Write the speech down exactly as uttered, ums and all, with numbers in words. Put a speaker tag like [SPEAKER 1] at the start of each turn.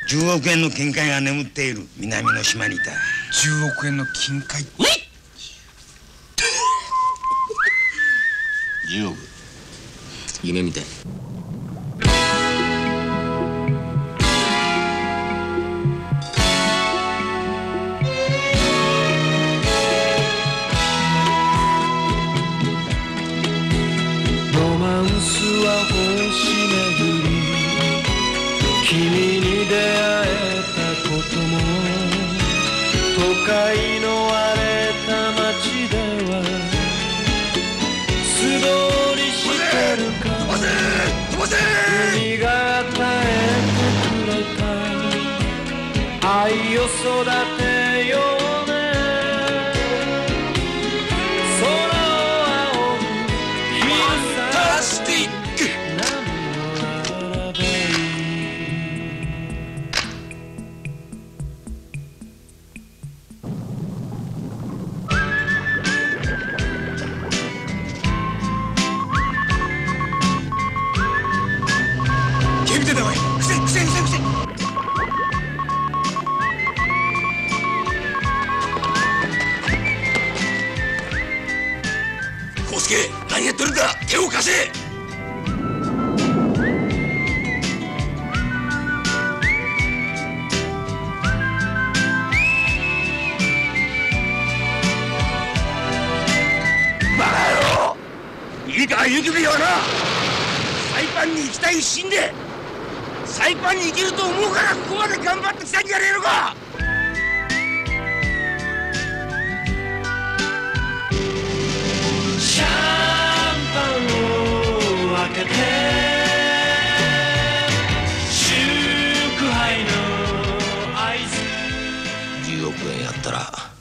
[SPEAKER 1] じゅうおくえんの金塊が眠っている南の島にいた。
[SPEAKER 2] じゅうおくえんの金塊。
[SPEAKER 3] じゅうおく夢みたい。
[SPEAKER 4] ロマンスは星巡り、君に出会えたことも、都会の荒れた街では素通りしてるか。
[SPEAKER 1] 飛ばせ飛ばせ。
[SPEAKER 4] 海が与えてくれた愛を育てようね。空を仰ぐファンタスティック。波を並べ
[SPEAKER 1] 見てたわい。くせくせくせくせ。康介、何やってるんだ。手を貸せ。バカ野郎。いいか言うてくれよな。サイパンに行きたい一心でサイパンに行けると思うからここまで頑張ってきたんじゃねえのか。
[SPEAKER 4] シャンパンを開けて祝杯の合図。
[SPEAKER 3] じゅうおくえんやったら